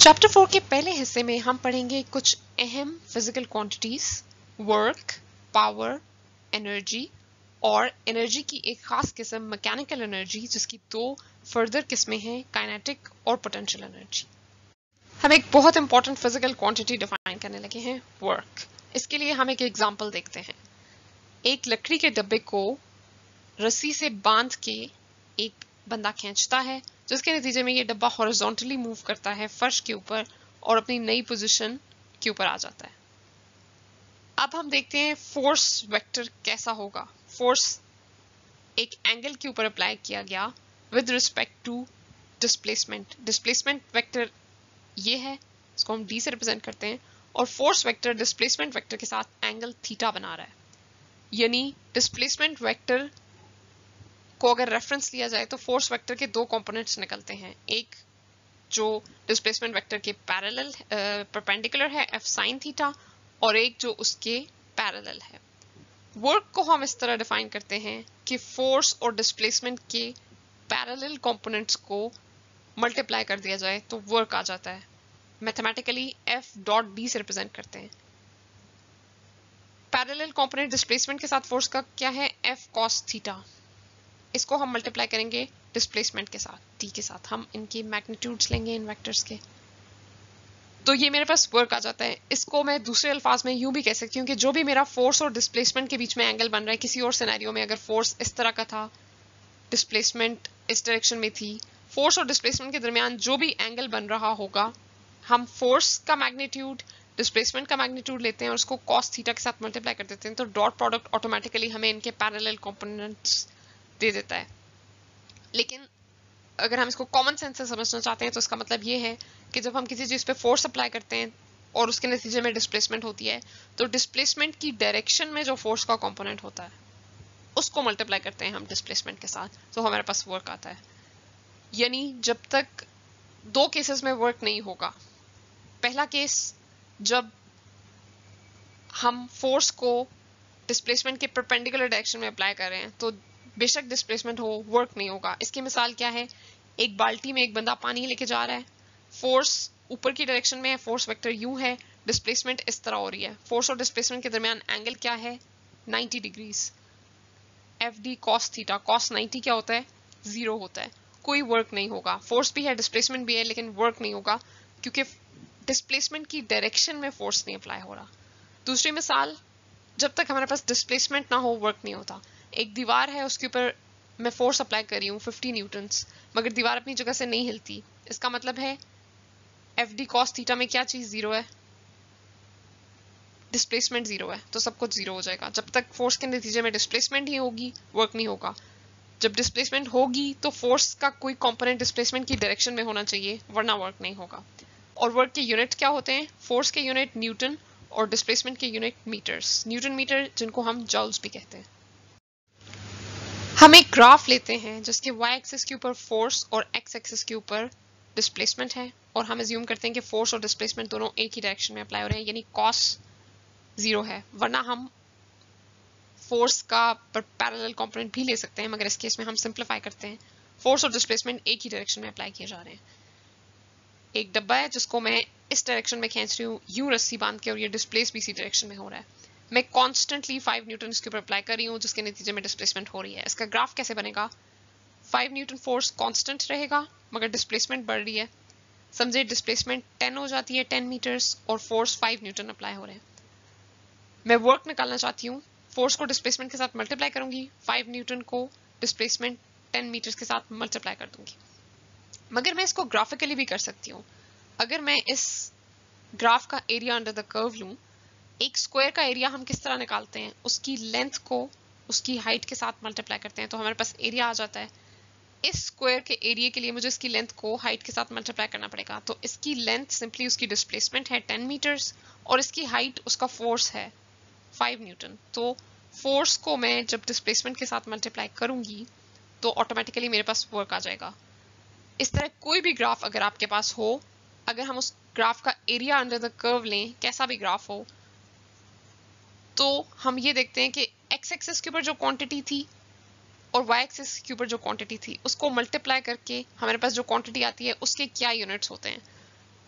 Chapter 4 के पहले हिस्से में हम पढ़ेंगे कुछ अहम physical quantities, work, power, energy और एनर्जी की एक खास किस्म मैकेनिकल एनर्जी जिसकी दो फर्दर किस्में हैं, काइनेटिक और पोटेंशियल एनर्जी। हम एक बहुत इंपॉर्टेंट फिजिकल क्वांटिटी डिफाइन करने लगे हैं, वर्क। इसके लिए हम एक एग्जांपल देखते हैं। एक लकड़ी के डब्बे को रस्सी से बांध के एक बंदा खींचता है, जिसके नतीजे में ये डब्बा हॉरिजॉन्टली मूव करता है फर्श के ऊपर और अपनी नई पोजीशन के ऊपर आ जाता है। अब हम देखते हैं फोर्स वेक्टर कैसा होगा। फोर्स एक एंगल के ऊपर अप्लाई किया गया with respect to displacement. Displacement vector ये है, इसको हम डी से रिप्रेजेंट करते हैं, और फोर्स वेक्टर डिस्प्लेसमेंट वेक्टर के साथ एंगल थीटा बना रहा है। यानी डिस्प्लेसमेंट वेक्टर को अगर रेफरेंस लिया जाए तो फोर्स वेक्टर के दो कंपोनेंट्स निकलते हैं, एक जो डिस्प्लेसमेंट वेक्टर के पैरेलल परपेंडिकुलर है एफ साइन थीटा, और एक जो उसके पैरेलल है। वर्क को हम इस तरह डिफाइन करते हैं कि फोर्स और डिस्प्लेसमेंट के पैरेलल कंपोनेंट्स को मल्टीप्लाई कर दिया जाए तो वर्क आ जाता है। मैथमेटिकली एफ डॉट डी से रिप्रेजेंट करते हैं। पैरेलल कंपोनेंट डिस्प्लेसमेंट के साथ फोर्स का क्या है, एफ कॉस थीटा। इसको हम मल्टीप्लाई करेंगे डिस्प्लेसमेंट के साथ, टी के साथ। हम इनकी मैग्नीट्यूड्स लेंगे इन वेक्टर्स के, तो ये मेरे पास वर्क आ जाता है। इसको मैं दूसरे अल्फाज में यूं भी कह सकती हूँ कि जो भी मेरा फोर्स और डिस्प्लेसमेंट के बीच में एंगल बन रहा है, किसी और सिनेरियो में अगर फोर्स इस तरह का था, डिस्प्लेसमेंट इस डायरेक्शन में थी, फोर्स और डिस्प्लेसमेंट के दरमियान जो भी एंगल बन रहा होगा, हम फोर्स का मैग्नीट्यूड डिस्प्लेसमेंट का मैग्नीट्यूड लेते हैं और उसको कॉस थीटा के साथ मल्टीप्लाई कर देते हैं, तो डॉट प्रोडक्ट ऑटोमेटिकली हमें इनके पैरेलल कंपोनेंट्स दे देता है। लेकिन अगर हम इसको कॉमन सेंस से समझना चाहते हैं तो इसका मतलब ये है कि जब हम किसी चीज पे फोर्स अप्लाई करते हैं और उसके नतीजे में डिस्प्लेसमेंट होती है, तो डिस्प्लेसमेंट की डायरेक्शन में जो फोर्स का कंपोनेंट होता है उसको मल्टीप्लाई करते हैं हम डिस्प्लेसमेंट के साथ, तो हमारे पास वर्क आता है। यानी जब तक दो केसेस में वर्क नहीं होगा, पहला केस जब हम फोर्स को डिस्प्लेसमेंट के परपेंडिकुलर डायरेक्शन में अप्लाई कर रहे हैं तो बेशक डिस्प्लेसमेंट हो, वर्क नहीं होगा। इसकी मिसाल क्या है, एक बाल्टी में एक बंदा पानी लेके जा रहा है, फोर्स ऊपर की डायरेक्शन में है, फोर्स वेक्टर यू है, डिस्प्लेसमेंट इस तरह हो रही है। फोर्स और डिस्प्लेसमेंट के दरमियान एंगल क्या है, 90 degrees. F D cos theta, cos 90 क्या होता है, 0 होता है। कोई वर्क नहीं होगा, फोर्स भी है डिस्प्लेसमेंट भी है, लेकिन वर्क नहीं होगा क्योंकि डिस्प्लेसमेंट की डायरेक्शन में फोर्स नहीं अप्लाई हो रहा। दूसरी मिसाल, जब तक हमारे पास डिस्प्लेसमेंट ना हो वर्क नहीं होता। एक दीवार है, उसके ऊपर मैं फोर्स अप्लाई कर रही हूँ 50 न्यूटन्स, मगर दीवार अपनी जगह से नहीं हिलती। इसका मतलब है एफ डी कॉस थीटा में क्या चीज 0 है, डिस्प्लेसमेंट 0 है, तो सब कुछ 0 हो जाएगा। जब तक फोर्स के नतीजे में डिस्प्लेसमेंट ही होगी, वर्क नहीं होगा। जब डिस्प्लेसमेंट होगी तो फोर्स का कोई कंपोनेंट डिस्प्लेसमेंट की डायरेक्शन में होना चाहिए, वरना वर्क नहीं होगा। और वर्क के यूनिट क्या होते हैं, फोर्स के यूनिट न्यूटन और डिस्प्लेसमेंट के यूनिट मीटर्स, न्यूटन मीटर, जिनको हम जॉल्स भी कहते हैं। हम एक ग्राफ लेते हैं जिसके y एक्सिस के ऊपर फोर्स और x एक्सिस के ऊपर डिस्प्लेसमेंट है, और हम अज्यूम करते हैं कि फोर्स और डिस्प्लेसमेंट दोनों एक ही डायरेक्शन में अप्लाई हो रहे हैं, यानी cos 0 है। वरना हम फोर्स का पैरेलल कंपोनेंट भी ले सकते हैं, मगर इस केस में हम सिंप्लीफाई करते हैं, फोर्स और डिस्प्लेसमेंट एक ही डायरेक्शन में अप्लाई किए जा रहे हैं। एक डब्बा है जिसको मैं इस डायरेक्शन में खींच रही हूँ यूं रस्सी बांध के, और ये डिस्प्लेस भी इसी डायरेक्शन में हो रहा है। मैं कॉन्स्टेंटली 5 न्यूटन इसके ऊपर अप्लाई कर रही हूँ, जिसके नतीजे में डिस्प्लेसमेंट हो रही है। इसका ग्राफ कैसे बनेगा, 5 न्यूटन फोर्स कांस्टेंट रहेगा मगर डिस्प्लेसमेंट बढ़ रही है। समझे डिस्प्लेसमेंट 10 हो जाती है, 10 मीटर्स, और फोर्स 5 न्यूटन अप्लाई हो रहे हैं। मैं वर्क निकालना चाहती हूँ, फोर्स को डिस्प्लेसमेंट के साथ मल्टीप्लाई करूंगी, 5 न्यूटन को डिस्प्लेसमेंट 10 मीटर्स के साथ मल्टीप्लाई कर दूंगी। मगर मैं इसको ग्राफिकली भी कर सकती हूँ। अगर मैं इस ग्राफ का एरिया अंडर द कर्व लूं, एक स्क्वायर का एरिया हम किस तरह निकालते हैं, उसकी लेंथ को उसकी हाइट के साथ मल्टीप्लाई करते हैं, तो हमारे पास एरिया आ जाता है। इस स्क्वायर के एरिया के लिए मुझे इसकी लेंथ को हाइट के साथ मल्टीप्लाई करना पड़ेगा, तो इसकी लेंथ सिंपली उसकी डिस्प्लेसमेंट है 10 मीटर्स और इसकी हाइट उसका फोर्स है 5 न्यूटन। तो फोर्स को मैं जब डिस्प्लेसमेंट के साथ मल्टीप्लाई करूंगी तो ऑटोमेटिकली मेरे पास वर्क आ जाएगा। इस तरह कोई भी ग्राफ अगर आपके पास हो, अगर हम उस ग्राफ का एरिया अंडर द कर्व लें, कैसा भी ग्राफ हो, तो हम ये देखते हैं कि एक्स एक्सिस के ऊपर जो क्वांटिटी थी और वाई एक्सिस के ऊपर जो क्वांटिटी थी, उसको मल्टीप्लाई करके हमारे पास जो क्वांटिटी आती है उसके क्या यूनिट्स होते हैं।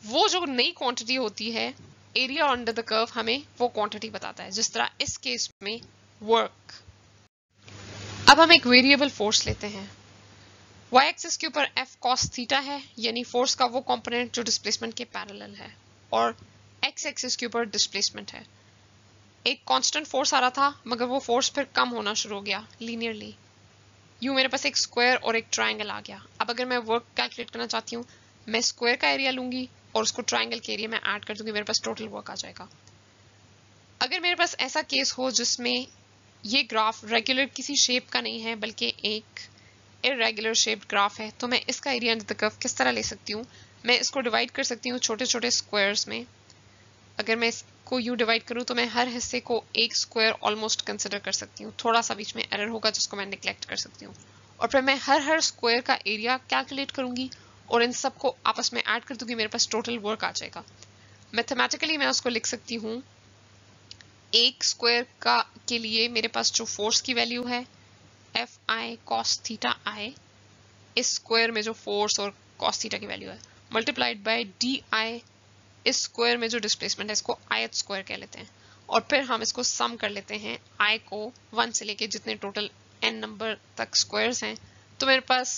वो जो नई क्वांटिटी होती है, एरिया अंडर द कर्व हमें वो क्वांटिटी बताता है, जिस तरह इस केस में वर्क। अब हम एक वेरिएबल फोर्स लेते हैं। वाई एक्सिस के ऊपर एफ कॉस थीटा है, यानी फोर्स का वो कंपोनेंट जो डिस्प्लेसमेंट के पैरेलल है, और एक्स एक्सिस के ऊपर डिस्प्लेसमेंट है। एक कांस्टेंट फोर्स आ रहा था, मगर वो फोर्स फिर कम होना शुरू हो गया लीनियरली। यूं मेरे पास एक स्क्वायर और एक ट्राइंगल आ गया। अब अगर मैं वर्क कैलकुलेट करना चाहती हूँ, मैं स्क्वायर का एरिया लूंगी और उसको ट्राइंगल के एरिया में ऐड कर दूंगी, मेरे पास टोटल वर्क आ जाएगा। अगर मेरे पास ऐसा केस हो जिसमें ये ग्राफ रेगुलर किसी शेप का नहीं है बल्कि एक इरेगुलर शेप्ड ग्राफ है, तो मैं इसका एरिया अंडर द कर्व किस तरह ले सकती हूँ? मैं इसको डिवाइड कर सकती हूँ छोटे छोटे स्क्वायर्स में। अगर मैं इसको यूं डिवाइड करूँ तो मैं हर हिस्से को एक स्क्वायर ऑलमोस्ट कंसिडर कर सकती हूँ। थोड़ा सा बीच में एरर होगा जिसको मैं निग्लेक्ट कर सकती हूँ, और फिर मैं हर स्क्वायर का एरिया कैलकुलेट करूंगी और इन सबको आपस में ऐड कर दूंगी, मेरे पास टोटल वर्क आ जाएगा। मैथमेटिकली मैं उसको लिख सकती हूँ, एक स्क्वायर का के लिए मेरे पास जो फोर्स की वैल्यू है F I cos theta I, इस स्क्वायर में जो फोर्स और कॉस थीटा की वैल्यू है, मल्टीप्लाइड बाय डी आई, इस स्क्वायर में जो डिस्प्लेसमेंट है इसको आयत स्क्वायर कह लेते हैं, और फिर हम इसको सम कर लेते हैं आई को 1 से लेके जितने टोटल n नंबर तक स्क्वायर्स हैं, तो मेरे पास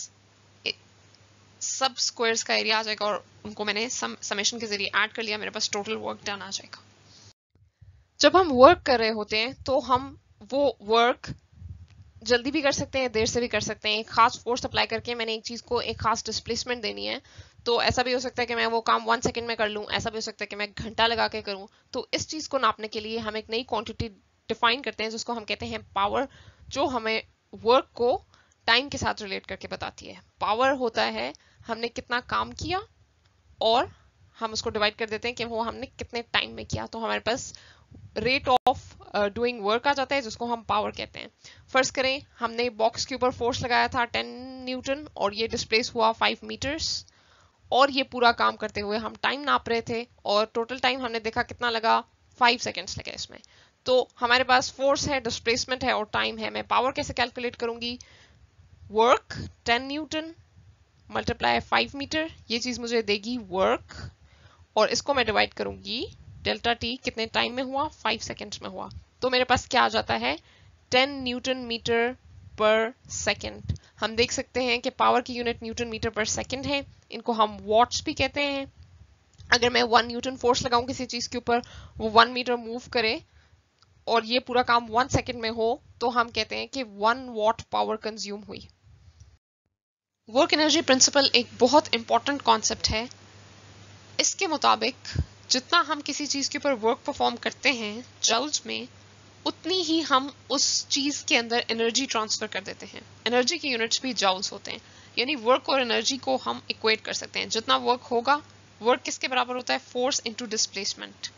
सब स्क्वायर्स का एरिया आ जाएगा और उनको मैंने समेशन के जरिए ऐड कर लिया, मेरे पास टोटल वर्क डन आ जाएगा। जब हम वर्क कर रहे होते हैं तो हम वो वर्क जल्दी भी कर सकते हैं, देर से भी कर सकते हैं। एक खास फोर्स अप्लाई करके मैंने एक चीज को एक खास डिस्प्लेसमेंट देनी है, तो ऐसा भी हो सकता है कि मैं वो काम 1 सेकंड में कर लूं, ऐसा भी हो सकता है कि मैं घंटा लगा के करूं। तो इस चीज को नापने के लिए हम एक नई क्वांटिटी डिफाइन करते हैं जिसको हम कहते हैं पावर, जो हमें वर्क को टाइम के साथ रिलेट करके बताती है। पावर होता है हमने कितना काम किया और हम उसको डिवाइड कर देते हैं कि वो हमने कितने टाइम में किया, तो हमारे पास रेट ऑफ डूइंग वर्क आ जाता है जिसको हम पावर कहते हैं। फर्ज करें हमने बॉक्स के ऊपर फोर्स लगाया था 10 न्यूटन और ये डिस्प्लेस हुआ 5 मीटर्स, और ये पूरा काम करते हुए हम टाइम नाप रहे थे और टोटल टाइम हमने देखा कितना लगा, 5 सेकेंड्स लगे इसमें। तो हमारे पास फोर्स है, डिस्प्लेसमेंट है और टाइम है। मैं पावर कैसे कैलकुलेट करूंगी? वर्क 10 न्यूटन मल्टीप्लाई 5 मीटर, ये चीज मुझे देगी वर्क, और इसको मैं डिवाइड करूंगी डेल्टा टी, कितने टाइम में हुआ, 5 सेकेंड्स में हुआ। तो मेरे पास क्या आ जाता है, 10 न्यूटन मीटर पर सेकेंड। हम देख सकते हैं कि पावर की यूनिट न्यूटन मीटर पर सेकेंड है, इनको हम वॉट्स भी कहते हैं। अगर मैं 1 न्यूटन फोर्स लगाऊं किसी चीज के ऊपर, वो 1 मीटर मूव करे और ये पूरा काम 1 सेकेंड में हो, तो हम कहते हैं कि 1 वॉट पावर कंज्यूम हुई। वर्क एनर्जी प्रिंसिपल एक बहुत इंपॉर्टेंट कॉन्सेप्ट है। इसके मुताबिक जितना हम किसी चीज के ऊपर वर्क परफॉर्म करते हैं जूल्स में, उतनी ही हम उस चीज के अंदर एनर्जी ट्रांसफर कर देते हैं। एनर्जी के यूनिट्स भी जूल्स होते हैं, यानी वर्क और एनर्जी को हम इक्वेट कर सकते हैं। जितना वर्क होगा, वर्क किसके बराबर होता है, फोर्स इनटू डिस्प्लेसमेंट।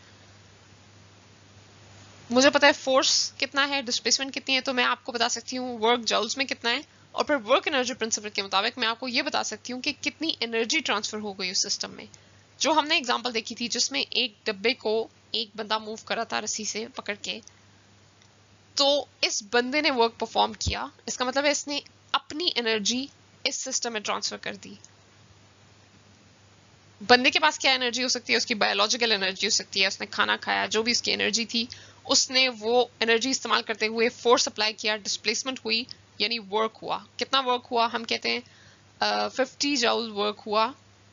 मुझे पता है फोर्स कितना है, डिस्प्लेसमेंट कितनी है, तो मैं आपको बता सकती हूँ वर्क जूल्स में कितना है, और फिर वर्क एनर्जी प्रिंसिपल के मुताबिक मैं आपको ये बता सकती हूँ कि कितनी एनर्जी ट्रांसफर हो गई उस सिस्टम में। जो हमने एग्जांपल देखी थी जिसमें एक डब्बे को एक बंदा मूव कर रहा था रस्सी से पकड़ के, तो इस बंदे ने वर्क परफॉर्म किया, इसका मतलब है इसने अपनी एनर्जी इस सिस्टम में ट्रांसफर कर दी। बंदे के पास क्या एनर्जी हो सकती है, उसकी बायोलॉजिकल एनर्जी हो सकती है, उसने खाना खाया, जो भी उसकी एनर्जी थी, उसने वो एनर्जी इस्तेमाल करते हुए फोर्स अप्लाई किया, डिस्प्लेसमेंट हुई, यानी वर्क हुआ। कितना वर्क हुआ, हम कहते हैं 50 जूल वर्क हुआ।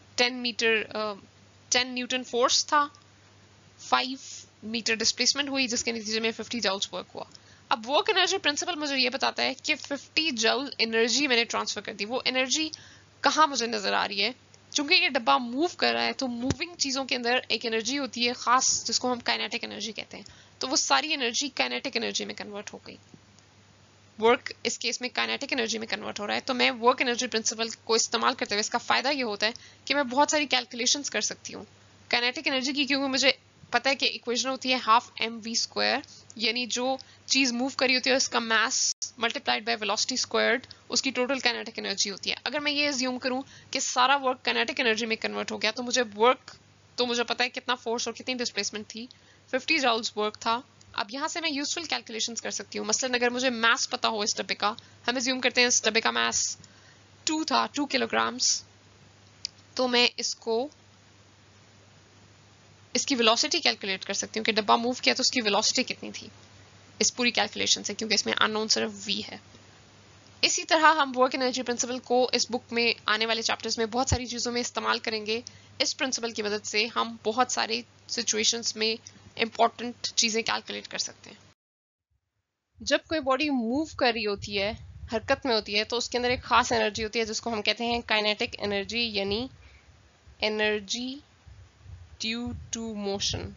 10 न्यूटन फोर्स था, 5 मीटर डिस्प्लेसमेंट हुई, जिसके नतीजे में 50 जूल्स वर्क हुआ। अब वर्क एनर्जी प्रिंसिपल मुझे ये बताता है कि 50 जूल एनर्जी मैंने ट्रांसफर कर दी। वो एनर्जी कहाँ मुझे नजर आ रही है? चूंकि ये डब्बा मूव कर रहा है, तो मूविंग चीजों के अंदर एक एनर्जी होती है खास, जिसको हम काइनेटिक एनर्जी कहते हैं। तो वो सारी एनर्जी काइनेटिक एनर्जी में कन्वर्ट हो गई। वर्क इस केस में काइनेटिक एनर्जी में कन्वर्ट हो रहा है। तो मैं वर्क एनर्जी प्रिंसिपल को इस्तेमाल करते हुए, इसका फायदा ये होता है कि मैं बहुत सारी कैलकुलेशंस कर सकती हूँ काइनेटिक एनर्जी की, क्योंकि मुझे पता है कि इक्वेशन होती है हाफ mv², यानी जो चीज मूव करी होती है उसका mass multiplied by velocity squared, उसकी टोटल काइनेटिक एनर्जी होती है। अगर मैं ये अज्यूम करूं कि सारा वर्क काइनेटिक एनर्जी में कन्वर्ट हो गया, तो मुझे पता है कितना फोर्स और कितनी डिस्प्लेसमेंट थी, 50 जूल्स वर्क था। अब यहाँ से मैं यूजफुल कैलकुलेशंस कर सकती हूँ। मसलन अगर मुझे मास पता हो इस डब्बे का, हम अज्यूम करते हैं इस डब्बे का मास 2 था, 2 किलोग्राम्स, तो मैं इसको इसकी वेलोसिटी कैलकुलेट कर सकती हूँ कि डब्बा मूव किया तो उसकी वेलोसिटी कितनी थी इस पूरी कैलकुलेशन से, क्योंकि इसमें अननोन सिर्फ v है। इसी तरह हम वर्क एनर्जी प्रिंसिपल को इस बुक में आने वाले चैप्टर्स में बहुत सारी चीज़ों में इस्तेमाल करेंगे। इस प्रिंसिपल की मदद से हम बहुत सारे सिचुएशंस में इंपॉर्टेंट चीज़ें कैलकुलेट कर सकते हैं। जब कोई बॉडी मूव कर रही होती है, हरकत में होती है, तो उसके अंदर एक खास एनर्जी होती है जिसको हम कहते हैं काइनेटिक एनर्जी, यानी energy due to motion.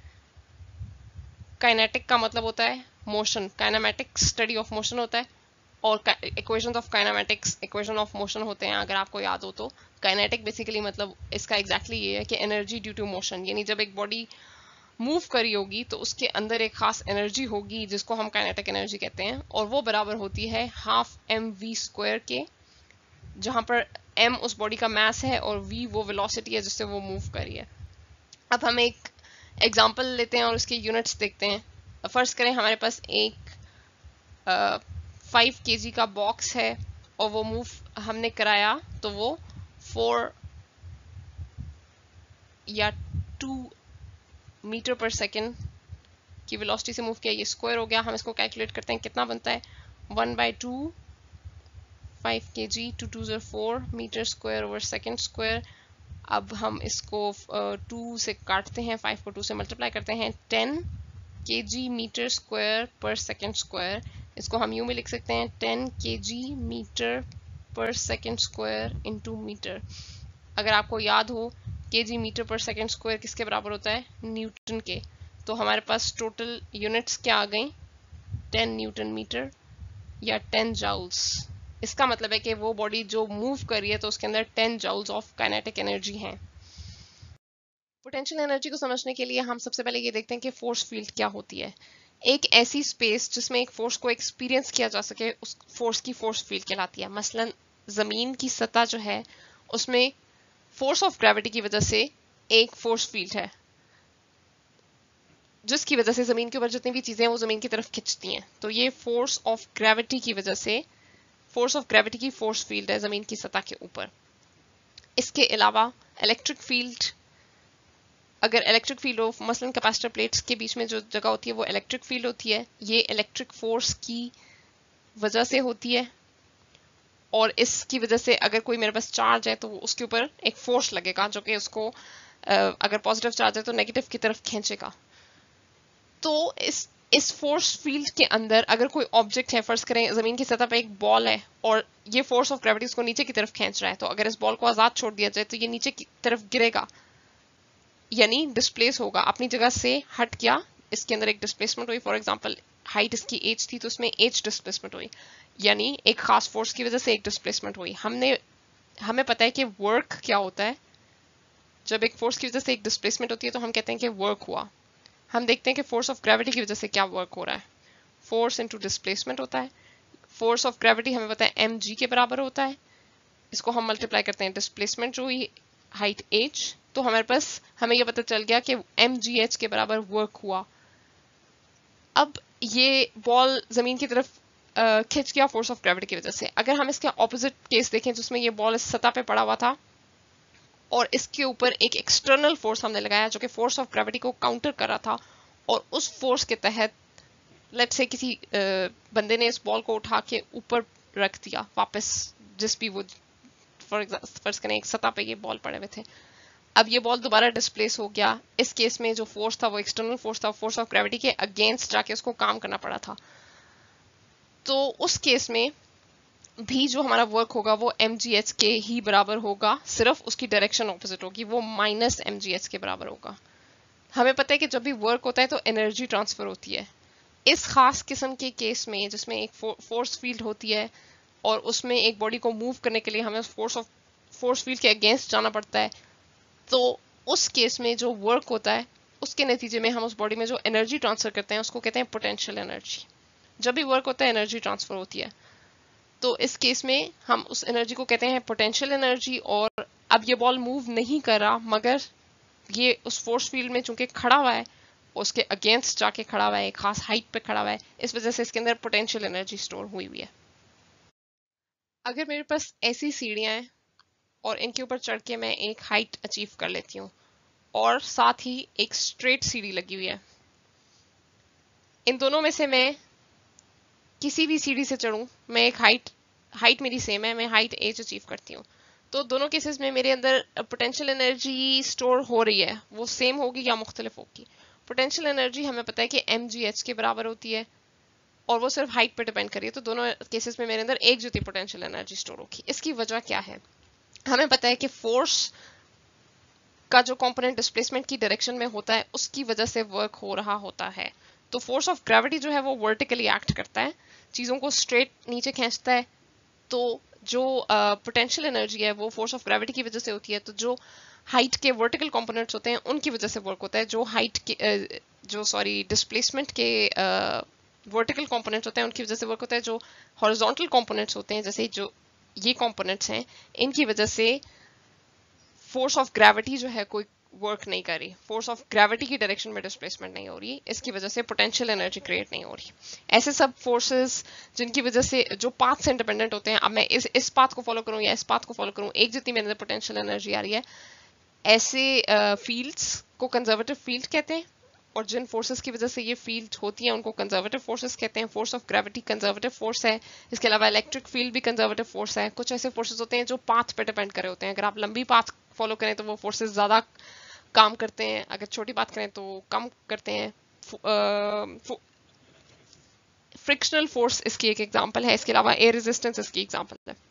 Kinetic का मतलब होता है motion, kinematics study of motion होता है, और equations of kinematics equation of motion होते हैं, अगर आपको याद हो तो। काइनेटिक बेसिकली मतलब इसका एग्जैक्टली ये है कि एनर्जी ड्यू टू मोशन, यानी जब एक बॉडी मूव करी होगी तो उसके अंदर एक खास एनर्जी होगी जिसको हम काइनेटिक एनर्जी कहते हैं, और वो बराबर होती है ½ mv² के, जहां पर m उस बॉडी का मास है और v वो वेलोसिटी है जिससे वो मूव करी है। अब हम एक एग्जांपल लेते हैं और उसके यूनिट्स देखते हैं। फर्स्ट करें, हमारे पास एक 5 kg का बॉक्स है और वो मूव हमने कराया तो वो 4 या 2 मीटर पर सेकेंड की वेलोसिटी से मूव किया। ये स्क्वायर हो गया। हम इसको कैलकुलेट करते हैं, कितना बनता है 1/2 5 kg, 2 2 4 metre square over second square. अब हम इसको 2 से काटते हैं, 5 को 2 से मल्टीप्लाई करते हैं, 10 kg मीटर स्क्वायर पर सेकेंड स्क्वायर। इसको हम यूं में लिख सकते हैं 10 kg मीटर पर सेकेंड स्क्वायर इंटू मीटर। अगर आपको याद हो kg मीटर पर सेकेंड स्क्वायर किसके बराबर होता है, न्यूटन के। तो हमारे पास टोटल यूनिट्स क्या आ गई, 10 न्यूटन मीटर या 10 जाउल्स। इसका मतलब है कि वो बॉडी जो मूव कर रही है तो उसके अंदर 10 जाउल्स ऑफ काइनेटिक एनर्जी है। पोटेंशियल एनर्जी को समझने के लिए हम सबसे पहले ये देखते हैं कि फोर्स फील्ड क्या होती है। एक ऐसी स्पेस जिसमें एक फोर्स को एक्सपीरियंस किया जा सके, उस फोर्स की फोर्स फील्ड कहलाती है। मसलन जमीन की सतह जो है उसमें फोर्स ऑफ ग्रेविटी की वजह से एक फोर्स फील्ड है, जिसकी वजह से जमीन के ऊपर जितनी भी चीजें हैं वो जमीन की तरफ खिंचती हैं। तो ये फोर्स ऑफ ग्रेविटी की वजह से, फोर्स ऑफ ग्रेविटी की फोर्स फील्ड है जमीन की सतह के ऊपर। इसके अलावा इलेक्ट्रिक फील्ड, अगर इलेक्ट्रिक फील्ड हो, मसलन कैपेसिटर प्लेट्स के बीच में जो जगह होती है वो इलेक्ट्रिक फील्ड होती है। ये इलेक्ट्रिक फोर्स की वजह से होती है, और इसकी वजह से अगर कोई मेरे पास चार्ज है तो उसके ऊपर एक फोर्स लगेगा जो कि उसको अगर पॉजिटिव चार्ज है तो नेगेटिव की तरफ खींचेगा। तो इस फोर्स फील्ड के अंदर अगर कोई ऑब्जेक्ट है, फर्ज करें जमीन की सतह पे एक बॉल है और ये फोर्स ऑफ ग्रेविटी उसको नीचे की तरफ खींच रहा है, तो अगर इस बॉल को आजाद छोड़ दिया जाए तो ये नीचे की तरफ गिरेगा, यानी डिस्प्लेस होगा, अपनी जगह से हट गया। इसके अंदर एक डिस्प्लेसमेंट हुई, फॉर एग्जांपल हाइट इसकी h थी तो उसमें h डिस्प्लेसमेंट हुई, यानी एक खास फोर्स की वजह से एक डिस्प्लेसमेंट हुई। हमें पता है कि वर्क क्या होता है। जब एक फोर्स की वजह से एक डिस्प्लेसमेंट होती है तो हम कहते हैं कि वर्क हुआ। हम देखते हैं कि फोर्स ऑफ ग्रेविटी की वजह से क्या वर्क हो रहा है। फोर्स इंटू डिस्प्लेसमेंट होता है। फोर्स ऑफ ग्रेविटी हमें पता है mg के बराबर होता है, इसको हम मल्टीप्लाई करते हैं डिस्प्लेसमेंट जो हुई हाइट h, तो हमारे पास हमें यह पता चल गया कि mgh के बराबर वर्क हुआ। अब ये बॉल जमीन की तरफ खिंच गया फोर्स ऑफ ग्रेविटी की वजह से। अगर हम इसके ऑपोजिट केस देखें जिसमें ये बॉल इस सतह पे पड़ा हुआ था और इसके ऊपर एक एक्सटर्नल फोर्स हमने लगाया जो कि फोर्स ऑफ ग्रेविटी को काउंटर कर रहा था, और उस फोर्स के तहत लेट्स से किसी बंदे ने इस बॉल को उठा के ऊपर रख दिया वापस, जिस भी वो फर्ज करें एक सतह पे ये बॉल पड़े हुए थे। अब ये बॉल दोबारा डिस्प्लेस हो गया। इस केस में जो फोर्स था वो एक्सटर्नल फोर्स था, फोर्स ऑफ ग्रेविटी के अगेंस्ट जाके उसको काम करना पड़ा था। तो उस केस में भी जो हमारा वर्क होगा वो mgh के ही बराबर होगा, सिर्फ उसकी डायरेक्शन ऑपोजिट होगी, वो -mgh के बराबर होगा। हमें पता है कि जब भी वर्क होता है तो एनर्जी ट्रांसफर होती है। इस खास किस्म के केस में जिसमें एक फोर्स फील्ड होती है और उसमें एक बॉडी को मूव करने के लिए हमें फोर्स फील्ड के अगेंस्ट जाना पड़ता है, तो उस केस में जो वर्क होता है उसके नतीजे में हम उस बॉडी में जो एनर्जी ट्रांसफर करते हैं उसको कहते हैं पोटेंशियल एनर्जी। जब भी वर्क होता है एनर्जी ट्रांसफर होती है, तो इस केस में हम उस एनर्जी को कहते हैं पोटेंशियल एनर्जी। और अब ये बॉल मूव नहीं कर रहा, मगर ये उस फोर्स फील्ड में चूंकि खड़ा हुआ है, उसके अगेंस्ट जाके खड़ा हुआ है, एक खास हाइट पे खड़ा हुआ है, इस वजह से इसके अंदर पोटेंशियल एनर्जी स्टोर हुई हुई है। अगर मेरे पास ऐसी सीढ़ियां हैं और इनके ऊपर चढ़ के मैं एक हाइट अचीव कर लेती हूँ, और साथ ही एक स्ट्रेट सीढ़ी लगी हुई है। इन दोनों में से मैं किसी भी सीढ़ी से चढ़ूं, मैं एक हाइट मेरी सेम है, मैं हाइट एच अचीव करती हूँ। तो दोनों केसेस में मेरे अंदर पोटेंशियल एनर्जी स्टोर हो रही है, वो सेम होगी या मुख्तलिफ होगी। पोटेंशियल एनर्जी हमें पता है कि mgh के बराबर होती है और वो सिर्फ हाइट पे डिपेंड करिए, तो दोनों केसेस में मेरे अंदर एक जैसी पोटेंशियल एनर्जी स्टोर होगी। इसकी वजह क्या है? हमें पता है कि फोर्स का जो कंपोनेंट डिस्प्लेसमेंट की डायरेक्शन में होता है उसकी वजह से वर्क हो रहा होता है। तो फोर्स ऑफ ग्रेविटी जो है वो वर्टिकली एक्ट करता है, चीजों को स्ट्रेट नीचे खींचता है। तो जो पोटेंशियल एनर्जी है वो फोर्स ऑफ ग्रेविटी की वजह से होती है। तो जो हाइट के वर्टिकल कंपोनेंट्स होते हैं उनकी वजह से वर्क होता है, जो हाइट के डिस्प्लेसमेंट के वर्टिकल कंपोनेंट्स होते हैं उनकी वजह से वर्क होता है। जो हॉरिजॉन्टल कंपोनेंट्स होते हैं जैसे जो ये कंपोनेंट्स हैं, इनकी वजह से फोर्स ऑफ ग्रेविटी जो है कोई वर्क नहीं कर रही, फोर्स ऑफ ग्रेविटी की डायरेक्शन में डिस्प्लेसमेंट नहीं हो रही, इसकी वजह से पोटेंशियल एनर्जी क्रिएट नहीं हो रही। ऐसे सब फोर्सेस जिनकी वजह से जो पाथ से इंडिपेंडेंट होते हैं, अब मैं इस पाथ को फॉलो करूं या इस पाथ को फॉलो करूं, एक जितनी मेरे अंदर पोटेंशियल एनर्जी आ रही है। ऐसे फील्ड्स को कंजर्वेटिव फील्ड कहते हैं, और जिन फोर्सेस की वजह से ये फील्ड होती है उनको कंजर्वेटिव फोर्सेस कहते हैं। Force of gravity conservative force है। इसके अलावा इलेक्ट्रिक फील्ड भी कंजर्वेटिव फोर्स है। कुछ ऐसे फोर्सेस होते हैं जो पाथ पे डिपेंड करे होते हैं, अगर आप लंबी पाथ फॉलो करें तो वो फोर्सेस ज्यादा काम करते हैं, अगर छोटी बात करें तो कम करते हैं। फ्रिक्शनल फोर्स इसकी एक एग्जांपल है, इसके अलावा एयर रेजिस्टेंस इसकी एग्जांपल है।